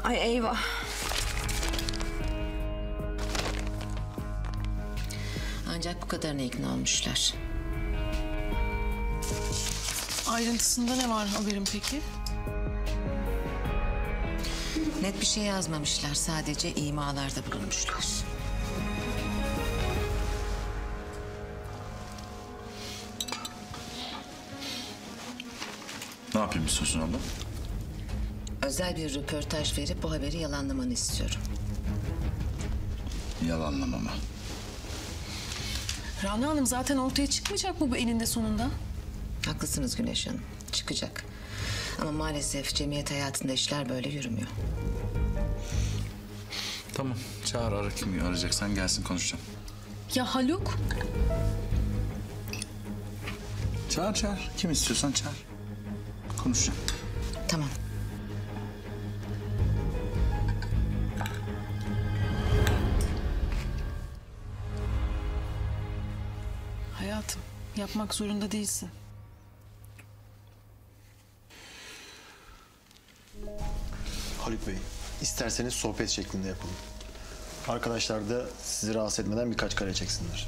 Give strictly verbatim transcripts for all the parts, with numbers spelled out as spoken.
Ay eyvah. Ancak bu kadarına ikna olmuşlar. Ayrıntısında ne var haberin peki? Net bir şey yazmamışlar. Sadece imalarda bulunmuşlar. Ne yapayım istiyorsun abla? Özel bir röportaj verip bu haberi yalanlamanı istiyorum. Yalanlamama. Rana Hanım zaten ortaya çıkmayacak mı bu eninde sonunda? Haklısınız Güneş Hanım. Çıkacak. Ama maalesef cemiyet hayatında işler böyle yürümüyor. Tamam. Çağır, ara kimi arayacaksan gelsin konuşacağım. Ya Haluk? Çağır çağır. Kim istiyorsan çağır. Konuşacağım. Tamam. Hayatım, yapmak zorunda değilsin. Haluk Bey, isterseniz sohbet şeklinde yapalım. Arkadaşlar da sizi rahatsız etmeden birkaç kare çeksinler.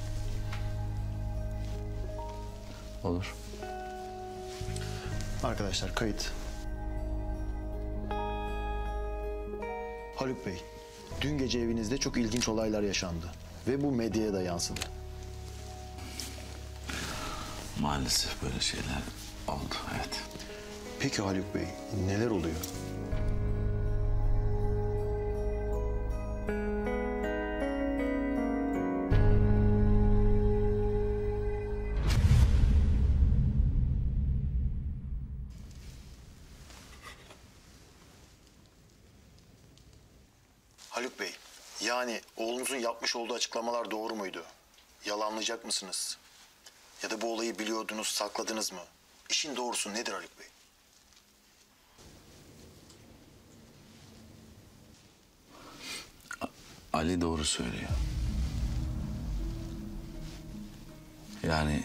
Olur. Arkadaşlar kayıt. Haluk Bey, dün gece evinizde çok ilginç olaylar yaşandı. Ve bu medyaya da yansıdı. Maalesef böyle şeyler oldu, evet. Peki Haluk Bey, neler oluyor? Haluk Bey, yani oğlunuzun yapmış olduğu açıklamalar doğru muydu? Yalanlayacak mısınız? Ya da bu olayı biliyordunuz, sakladınız mı? İşin doğrusu nedir Haluk Bey? Ali doğru söylüyor. Yani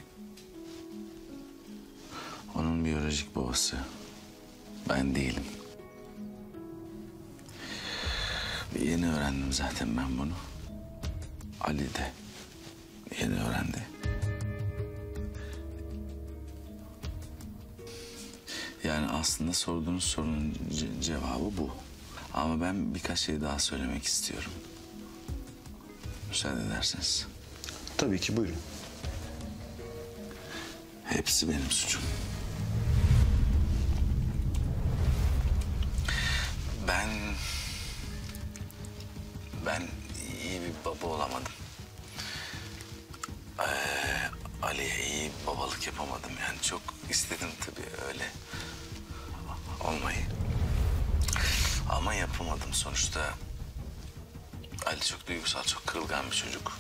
onun biyolojik babası ben değilim. Yeni öğrendim zaten ben bunu. Ali de yeni öğrendi. Yani aslında sorduğunuz sorunun ce- cevabı bu. Ama ben birkaç şey daha söylemek istiyorum. Müsaade ederseniz. Tabii ki, buyurun. Hepsi benim suçum. Ben... Ben iyi bir baba olamadım. Ee, Ali'ye iyi babalık yapamadım. Yani çok istedim tabii öyle olmayı. Ama yapamadım sonuçta. Ali çok duygusal, çok kırılgan bir çocuk.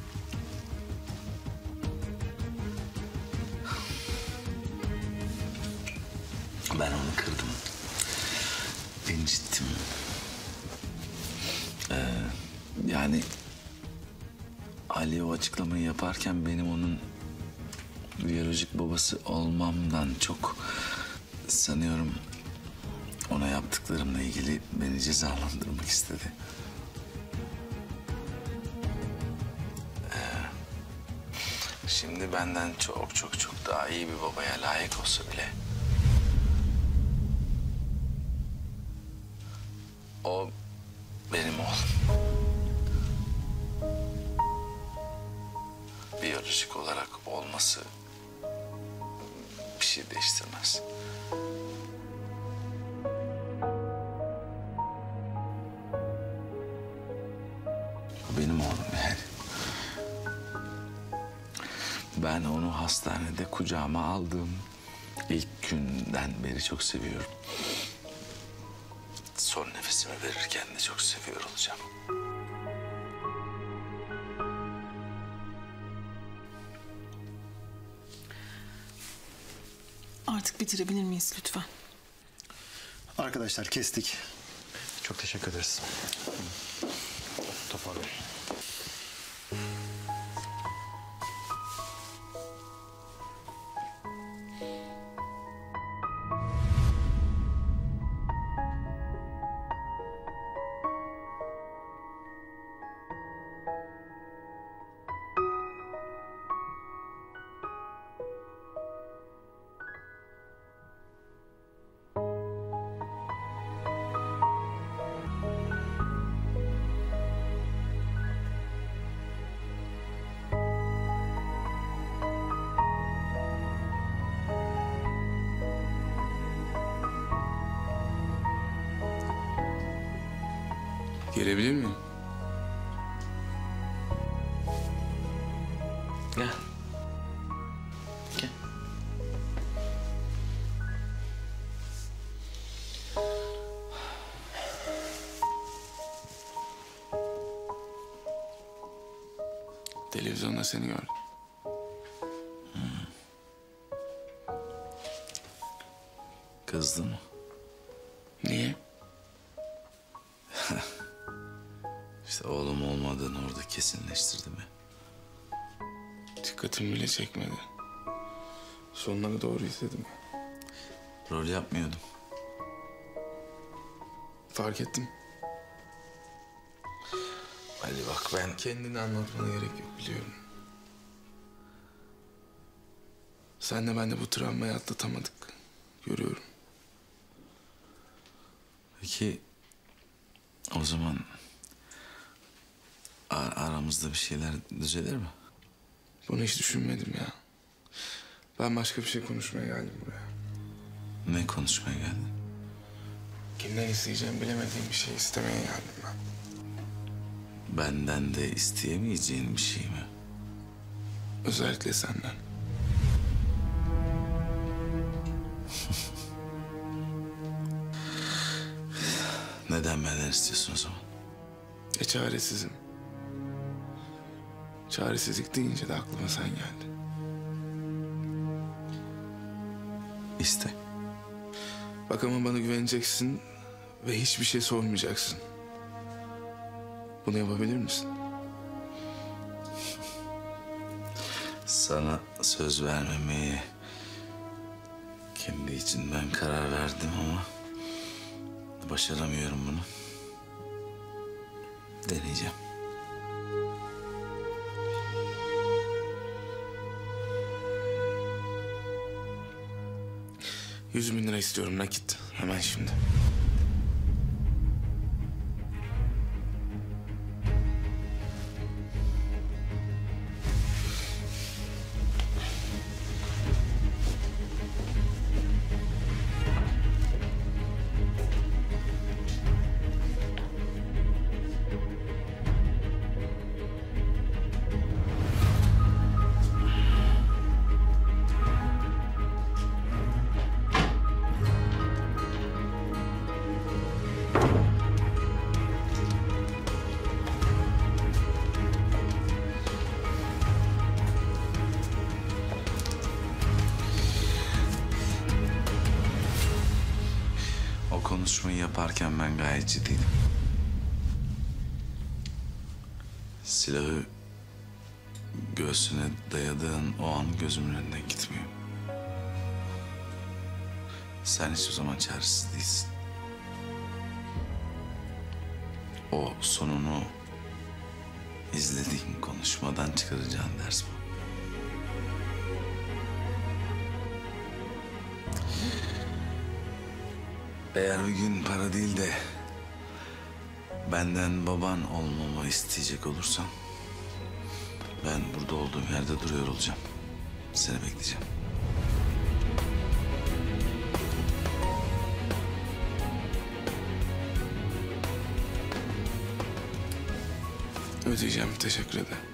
Ben onu kırdım. İncittim. Ee, yani Ali o açıklamayı yaparken benim onun biyolojik babası olmamdan çok sanıyorum ona yaptıklarımla ilgili beni cezalandırmak istedi. Ee, şimdi benden çok çok çok daha iyi bir babaya layık olsa bile o benim oğlum. Biyolojik olarak olması bir şey değiştirmez. O benim oğlum yani. Ben onu hastanede kucağıma aldığım ilk günden beri çok seviyorum. Son nefesimi verirken de çok seviyor olacağım. Artık bitirebilir miyiz lütfen? Arkadaşlar kestik. Çok teşekkür ederiz. Toparlayın. Gelebilir miyim? Gel. Gel. Televizyonda seni gördüm. Kızdın mı? Niye? İşte oğlum olmadığını orada kesinleştirdim ya. Dikkatimi bile çekmedi. Sonuna doğru izledim. Rol yapmıyordum. Fark ettim. Ali bak ben... Kendini anlatmana gerek yok, biliyorum. Senle ben de bu travmayı atlatamadık. Görüyorum. Peki o zaman ar- aramızda bir şeyler düzelir mi? Bunu hiç düşünmedim ya. Ben başka bir şey konuşmaya geldim buraya. Ne konuşmaya geldin? Kimden isteyeceğim bilemediğim bir şey istemeye geldim ben. Benden de isteyemeyeceğin bir şey mi? Özellikle senden. Neden benden istiyorsun o zaman? E çaresizim. Çaresizlik deyince de aklıma sen geldin. İste. Bak ama bana güveneceksin ve hiçbir şey sormayacaksın. Bunu yapabilir misin? Sana söz vermemeye kendi içinden karar verdim ama başaramıyorum bunu. Deneyeceğim. Yüz bin lira istiyorum nakit. Hemen şimdi. O konuşmayı yaparken ben gayet ciddiydim. Silahı göğsüne dayadığın o an gözümün önünden gitmiyor. Sen hiçbir zaman çaresiz değilsin. O sonunu izlediğin konuşmadan çıkaracağın ders bu. Eğer bir gün para değil de benden baban olmamı isteyecek olursan ben burada olduğum yerde duruyor olacağım. Seni bekleyeceğim. Ödeyeceğim, teşekkür ederim.